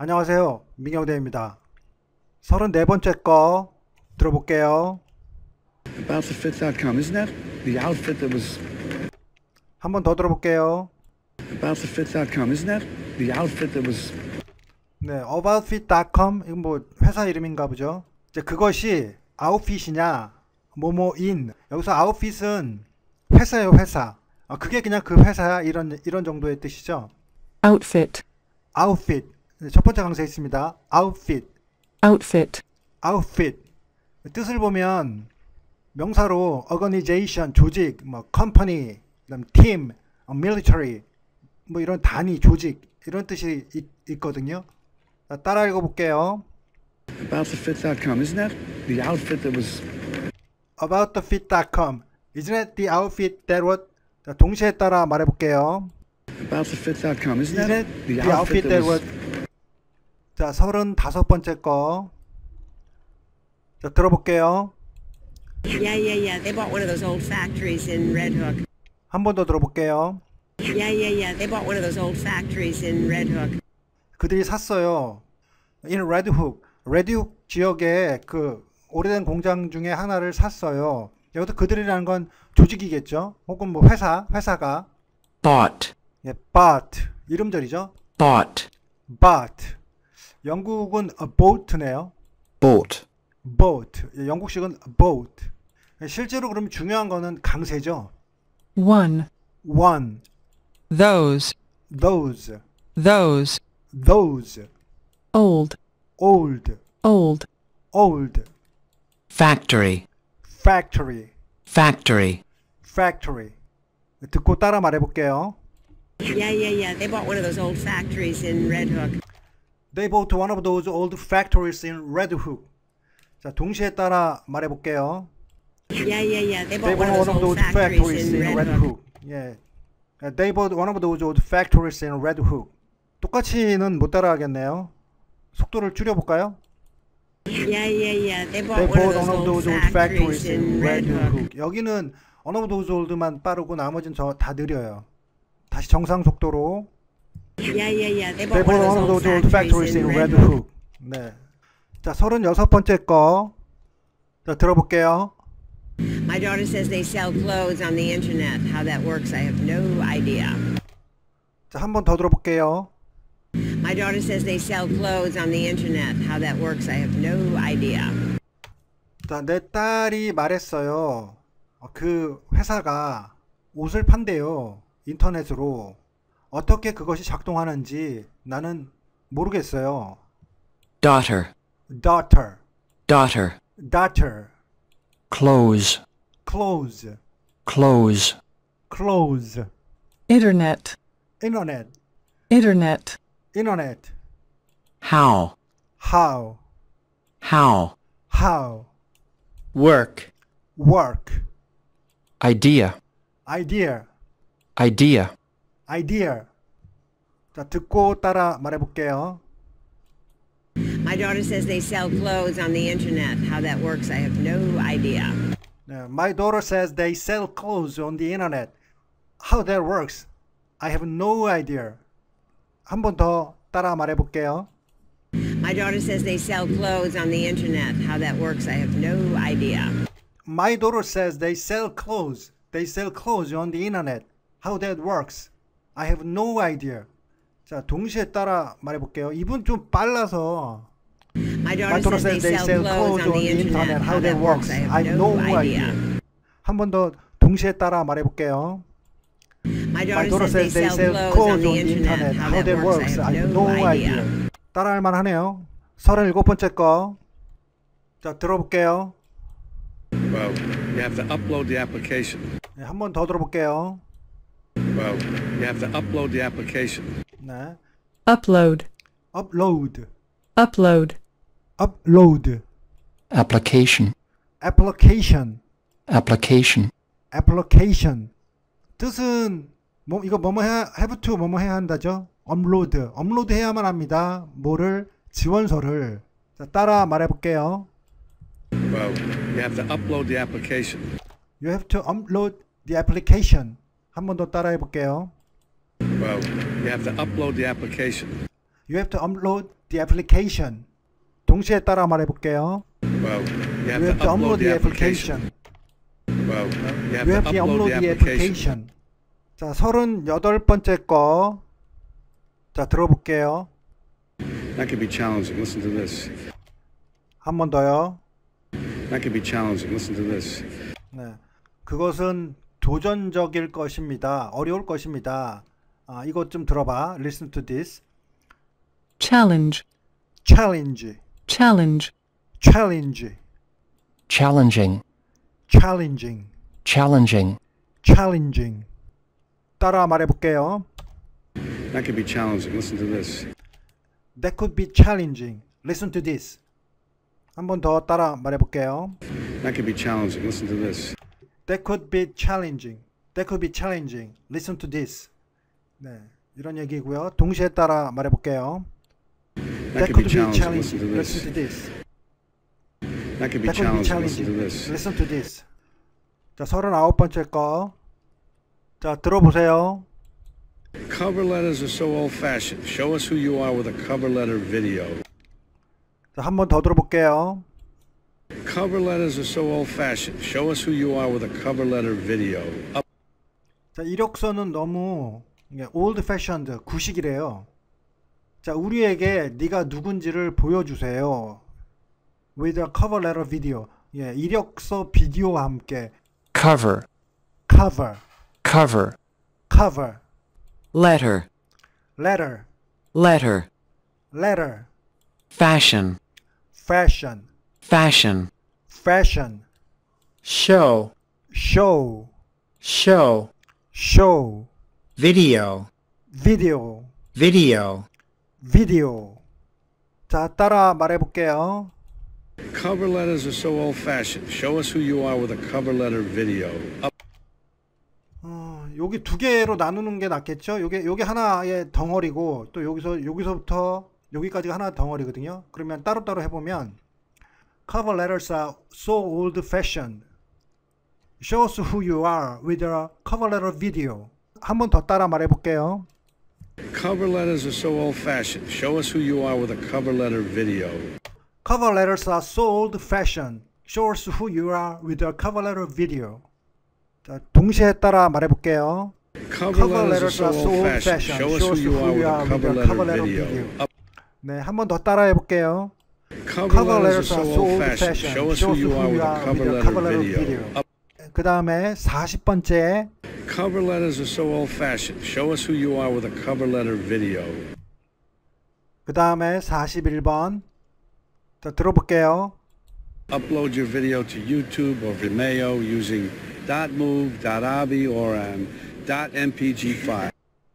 안녕하세요. 민경대입니다. 34번째 거 들어볼게요. AboutTheFit.com. Isn't that the outfit that was 한 번 더 들어볼게요. AboutTheFit.com? Isn't that the outfit that was 네, aboutfit.com 이건 뭐 회사 이름인가 보죠. 이제 그것이 아웃핏이냐, 뭐뭐인. 여기서 아웃핏은 회사예요, 회사. 그게 그냥 그 회사야 이런 정도의 뜻이죠. outfit, outfit. 첫 번째 강세에 있습니다. outfit. outfit, outfit. 뜻을 보면 명사로 organization, 조직, 뭐 company, 그다음 team, military, 뭐 이런 단위, 조직 이런 뜻이 있거든요. 자, 따라 읽어볼게요. AboutTheFit.com? Isn't that the outfit that was aboutthefit.com. Isn't it the outfit that was? 자, 동시에 따라 말해볼게요. AboutTheFit.com? Isn't Isn't that it the the outfit outfit that that was? was 자, 35번째 거. 자, 들어볼게요. Yeah. They bought one of those old factories in Red Hook. 한 번 더 들어볼게요. Yeah. They bought one of those old factories in Red Hook. 그들이 샀어요. In Red Hook. Red Hook 지역에 그 오래된 공장 중에 하나를 샀어요. 여기서 그들이라는 건 조직이겠죠. 혹은 뭐 회사가. bought, 예, bought. 이름절이죠. bought, bought. 영국은 a boat네요. bought, boat. 예, 영국식은 a boat. 실제로 그러면 중요한 거는 강세죠. one, one, those, those, those, those, old, old, old, old, factory, factory, factory, factory. 듣고 따라 말해볼게요. Yeah. They bought one of those old factories in Red Hook. They bought one of those old factories in Red Hook. 자, 동시에 따라 말해볼게요. Yeah. They They bought bought one of those old factories in Red Hook. 예. They bought one of those old factories in Red Hook. 똑같이는 못 따라하겠네요. 속도를 줄여볼까요? Yeah. They They bought bought one of those old factories in Red Hook. 여기는 one of those old만 빠르고 나머지는 다 느려요. 다시 정상 속도로. Yeah. They They bought one bought of those old old factories in Red Hook. 네. 자, 36번째 거. 자, 들어볼게요. My daughter says they sell clothes on the internet. How that works, I have no idea. 자, 한 번 더 들어볼게요. My daughter says they sell clothes on the internet. How that works, I have no idea. 자, 내 딸이 말했어요. 그 회사가 옷을 판대요. 인터넷으로. 어떻게 그것이 작동하는지 나는 모르겠어요. daughter, daughter, daughter, daughter, clothes, clothes, clothes, clothes, internet, internet, internet, internet, how, how, how, how, work, work, idea, idea, idea, idea. 자, 듣고 따라 말해볼게요. My daughter says they sell clothes on the internet. How that works, I have no idea. 네, My daughter says they sell clothes on the internet. How that works, I have no idea. 한 번 더 따라 말해볼게요. My daughter says they sell clothes on the internet. How that works, I have no idea. My daughter says they sell clothes. They sell clothes on the internet. How that works, I have no idea. 자, 동시에 따라 말해볼게요. 이분 좀 빨라서. My My daughter says they sell clothes on the internet. How that works, I have no idea. 한 번 더 동시에 따라 말해볼게요. My My daughter says they sell clothes on the internet. How that works, I have no idea. 따라할 만하네요. 37번째 거. 자, 들어볼게요. well, you have to upload the application. 네, 한 번 더 들어볼게요. Well, you have to upload the application. 네. upload, upload, upload, upload, application, application, application, application. 뜻은 이거 뭐뭐 have to 뭐뭐 해야 한다죠. 업로드 해야만 합니다. 뭐를 지원서를. 자, 따라 말해볼게요. Well, you have to upload the application. You have to upload the application. 한 번 더 따라해 볼게요. Well, you have to upload the application. You have to upload the application. 동시에 따라 말해볼게요. Well, you You have to upload the application. Well, You have to upload the application. 자, 38번째 거. 자, 들어볼게요. That could be challenging. Listen to this. 한 번 더요. That could be challenging. Listen to this. 네. 그것은 도전적일 것입니다. 어려울 것입니다. 이것 좀 들어봐. Listen to this. challenge, Challenge. challenge, Challenge. challenging, Challenging. challenging, Challenging. 따라 말해볼게요. That could be challenging. Listen to this. That could be challenging. Listen to this. 한 번 더 따라 말해볼게요. That could be challenging. Listen to this. That could be challenging. That could be challenging. Listen to this. 네, 이런 얘기고요. 동시에 따라 말해볼게요. That could be challenging. Listen to this. Listen to this. That could be That could be challenging. challenging. Listen to this. Listen to this. 자, 39번째 거. 자, 들어보세요. Cover letters are so old-fashioned. Show us who you are with a cover letter video. 자, 한 번 더 들어볼게요. Cover letters are so old-fashioned. Show us who you are with a cover letter video. 자, 이력서는 너무 old fashioned, 구식이래요. 자, 우리에게 네가 누군지를 보여주세요. With a cover letter video. 예, 이력서 비디오와 함께. cover, Cover. cover, Cover. letter, Letter. letter, Letter. fashion, Fashion. fashion, Fashion. show, Show. show, Show. video, Video. video, Video. 자, 따라 말해볼게요. Cover letters are so old-fashioned. Show us who you are with a cover letter video. 여기 두 개로 나누는 게 낫겠죠? 요게 하나의 덩어리고 또 여기서부터 여기까지가 하나의 덩어리거든요. 그러면 따로따로 해보면 Cover letters are so old-fashioned. Show us who you are with a cover letter video. 한 번 더 따라 말해볼게요. Cover letters are so old-fashioned. Show us who you are with a cover letter video. Cover letters are so old-fashioned. Show us who you are with a cover letter video. 자, 동시에 따라 말해볼게요. Cover letters are so old-fashioned. Show us who you are with a cover letter video. 네, 한 번 더 따라 해볼게요. Cover letters are so old-fashioned. Show us who you are with a cover letter video. 그 다음에 40번째. Cover letters are so old-fashioned. Show us who you are with a cover letter video. 그 다음에 41번. 자, 들어볼게요. Upload your video to YouTube or Vimeo using .mov, .avi, or an .mpg file.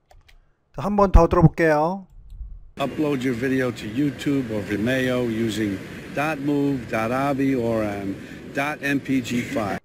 한 번 더 들어볼게요. Upload your video to YouTube or Vimeo using .mov, .avi, or an .mpg file.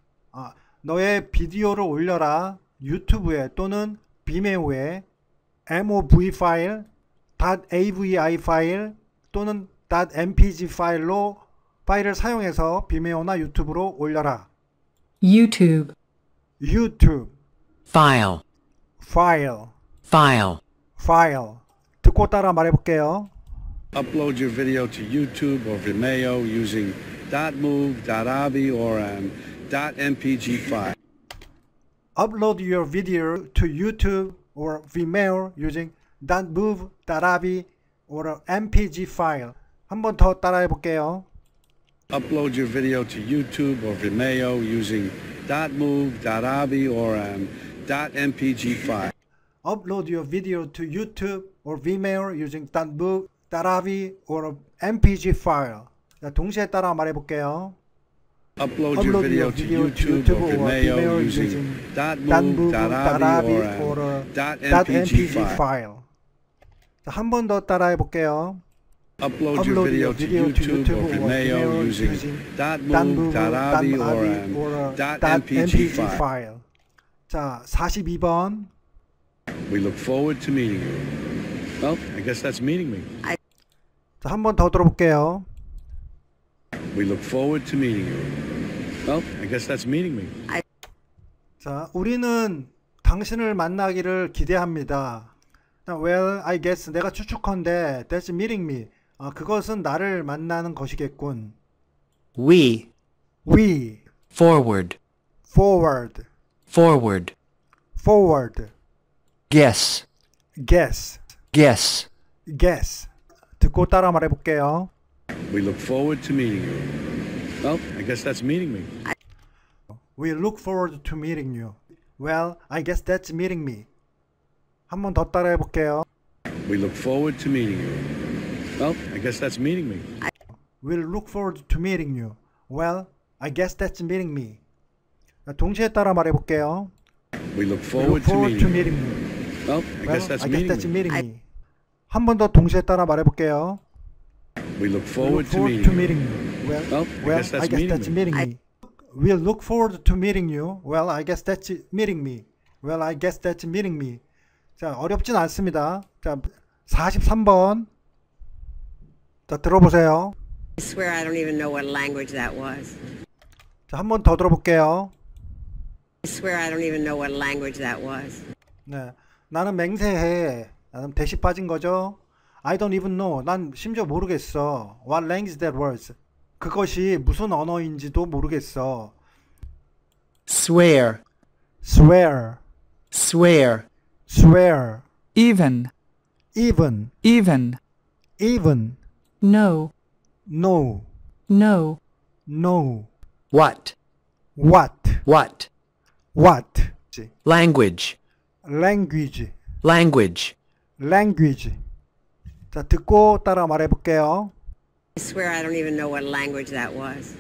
너의 비디오를 올려라. 유튜브에 또는 비메오에 MOV 파일, .avi 파일 또는 .mpg 파일로 파일을 사용해서 비메오나 유튜브로 올려라. YouTube, YouTube, file, file, file, file. 듣고 따라 말해볼게요. Upload your video to YouTube or Vimeo using .mov, .avi, or an .mpg file. Upload your video to YouTube or Vimeo using .mov, .avi, or mpg file. 한 번 더 따라해 볼게요. Upload your video to YouTube or Vimeo using .mov, .avi, or an .mpg file. Upload your video to YouTube or Vimeo using .mov, .avi, or mpg file. 자, 동시에 따라 말해 볼게요. Upload your video to YouTube or Vimeo using .mov, .avi, or .mpg file. 자, 한 번 더 따라해 볼게요. Upload your video to YouTube or Vimeo using .mov, .avi, or an .mpg file. 자, 42번. We look forward to meeting you. Well, I guess that's meeting me. 자, 한 번 더 들어볼게요. We look forward to meeting you. Well, I guess that's meeting me. 자, 우리는 당신을 만나기를 기대합니다. Well, I guess 내가 추측컨대 that's meeting me. 그것은 나를 만나는 것이겠군. We. We. Forward. Forward. Forward. Forward. Guess. Guess. Guess. Guess. 듣고 따라 말해볼게요. We look forward to meeting you. Well, I guess that's meeting me. We look forward to meeting you. Well, I guess that's meeting me. 한 번 더 따라 해볼게요. We look forward to meeting you. Well, I guess that's meeting me. We'll look forward to meeting you. Well, I guess that's meeting me. 동시에 따라 말해볼게요. We look We forward, look forward to meeting meeting you. you. Well, I Well, guess that's I guess meeting that's me. meeting me. 한 번 더 동시에 따라 말해볼게요. We look We forward, look forward to meeting you. Well, Well, I guess that's meeting me. We'll look forward to meeting you. Well, I guess that's meeting me. Well, I guess that's meeting me. 자, 어렵진 않습니다. 자, 43번. 자, 들어보세요. I swear I don't even know what language that was. 자, 한 번 더 들어볼게요. I swear I don't even know what language that was. 네, 나는 맹세해. 나는 대시 빠진 거죠. I don't even know. 난 심지어 모르겠어. What language that was. 그것이 무슨 언어인지도 모르겠어. Swear. Swear. Swear. Swear. Even. Even. Even. Even. No. No. No. No. What? What. What? What. Language. Language. Language. Language. 자, 듣고 따라 말해볼게요. I swear I don't even know what language that was.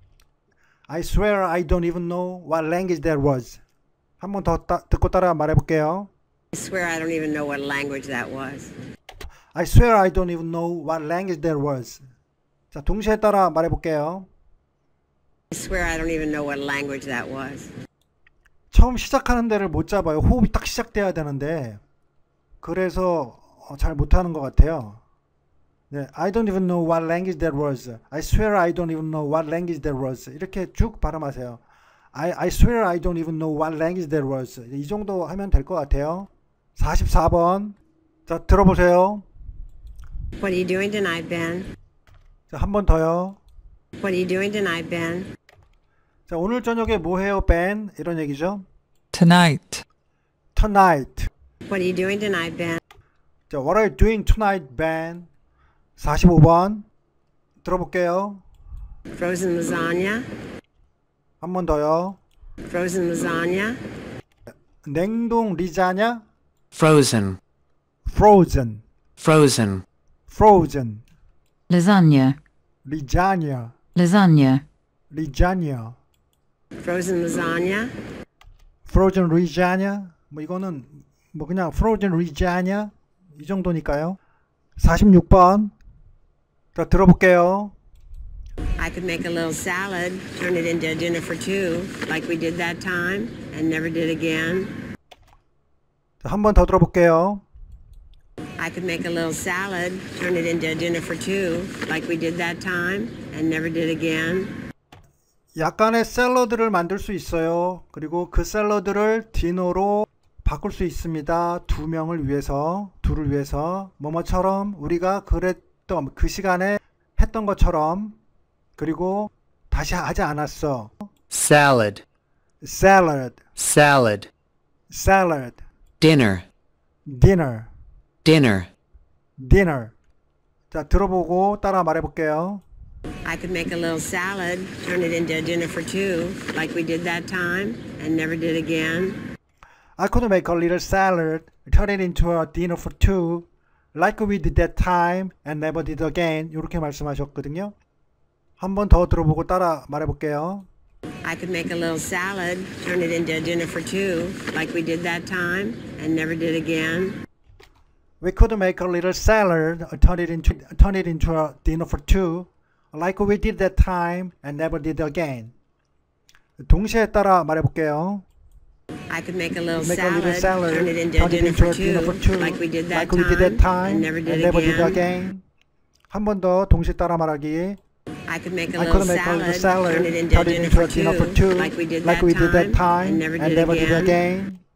I swear I don't even know what language that was. 한 번 더 듣고 따라 말해볼게요. I swear I don't even know what language that was. I swear I don't even know what language that was. 자, 동시에 따라 말해볼게요. I swear I don't even know what language that was. 처음 시작하는 데를 못 잡아요. 호흡이 딱 시작돼야 되는데 그래서 잘 못하는 것 같아요. 네, I don't even know what language that was. I swear I don't even know what language that was. 이렇게 쭉 발음하세요. I swear I don't even know what language that was. 이 정도 하면 될 것 같아요. 44번. 자, 들어보세요. What are you doing tonight, Ben? 자, 한 번 더요. What are you doing tonight, Ben? 자, 오늘 저녁에 뭐 해요, Ben? 이런 얘기죠. Tonight. Tonight. What are you doing tonight, Ben? 자, What are you doing tonight, Ben? 45번. 들어볼게요. Frozen lasagna? 한 번 더요. Frozen lasagna? 냉동 리자냐? Frozen. Frozen. Frozen. Frozen. Lasagna. 리자냐. Lasagna. 리자냐. Frozen lasagna? Frozen 리자냐? 뭐 이거는 뭐 그냥 Frozen 리자냐? 이 정도니까요. 46번. 자, 들어볼게요. I could make a little salad, turn it into a dinner for two, like we did that time, and never did again. 한 번 더 들어볼게요. I could make a little salad, turn it into a dinner for two, like we did that time, and never did again. 약간의 샐러드를 만들 수 있어요. 그리고 그 샐러드를 디너로 바꿀 수 있습니다. 두 명을 위해서, 둘을 위해서 뭐뭐처럼 우리가 그랬던 그 시간에 했던 것처럼 그리고 다시 하지 않았어. Salad. Salad. Salad. Salad. Dinner. Dinner. Dinner. Dinner. 자, 들어보고 따라 말해볼게요. I could make a little salad, turn it into a dinner for two, like we did that time, and never did again. I could make a little salad, turn it into a dinner for two, like we did that time, and never did again. 이렇게 말씀하셨거든요. 한 번 더 들어보고 따라 말해볼게요. I could make a little salad, turn it into a dinner for two, like we did that time, and never did again. We could make a little salad, turn it into a dinner for two, like we did that time, and never did again. 동시에 따라 말해볼게요. I could make a little Make a little salad, salad, turn it into a dinner for two, like we did that time, and never did again. 한 번 더 동시에 따라 말하기. I could make a I little could make a little salad, salad, turn it into a dinner for two, like we did that time, and never did again.